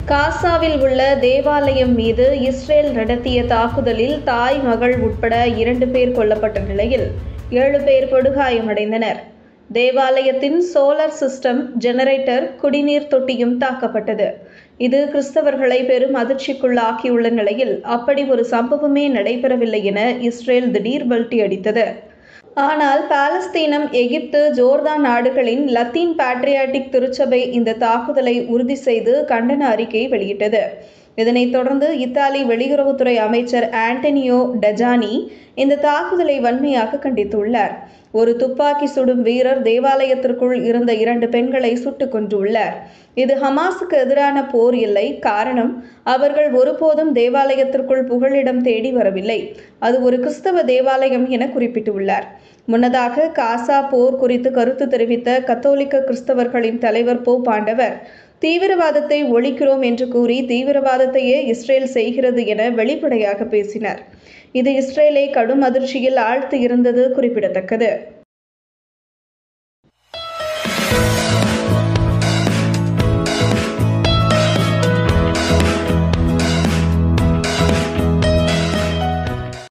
காசாவில் உள்ள தேவாலயம் மீது இஸ்ரேல் நடத்திய தாக்குதலில் தாய், மகள் உட்பட 2 பேர் கொல்லப்பட்ட நிலையில் 7 பேர் படுகாயமடைந்தனர். தேவாலயத்தின் சோலார் சிஸ்டம், ஜெனரேட்டர், குடிநீர் தொட்டியும் தாக்கப்பட்டது. இது கிறிஸ்தவர்களை பெரும் அதிர்ச்சிக்குள்ளாக்கியுள்ள நிலையில் அப்படி ஒரு சம்பவமே நடைபெறவில்லை என இஸ்ரேல் திடீர் பல்டி அடித்தது. ஆனால் பாலஸ்தீனம், எகிப்து, ஜோர்தான் நாடுகளின் லத்தீன் பேட்ரியாட்டிக் திருச்சபை இந்த தாக்குதலை உறுதி செய்து கண்டன அறிக்கை வெளியிட்டது. இதனைத் தொடர்ந்து இத்தாலி வெளியுறவுத்துறை அமைச்சர் ஆண்டனியோ டஜானி இந்த தாக்குதலை வன்மையாக கண்டித்துள்ளார். ஒரு துப்பாக்கி சுடும் வீரர் தேவாலயத்திற்குள் இருந்த 2 பெண்களை சுட்டுக் கொன்றுள்ளார். இது ஹமாஸுக்கு எதிரான போர் இல்லை. காரணம், அவர்கள் ஒருபோதும் தேவாலயத்திற்குள் புகலிடம் தேடி வரவில்லை. அது ஒரு கிறிஸ்தவ தேவாலயம் என குறிப்பிட்டுள்ளார். முன்னதாக காசா போர் குறித்து கருத்து தெரிவித்த கத்தோலிக்க கிறிஸ்தவர்களின் தலைவர் போப் ஆண்டவர், தீவிரவாதத்தை ஒழிக்கிறோம் என்று கூறி தீவிரவாதத்தையே இஸ்ரேல் செய்கிறது என வெளிப்படையாக பேசினார். இது இஸ்ரேலை கடும் அதிர்ச்சியில் ஆழ்த்தி இருந்தது குறிப்பிடத்தக்கது.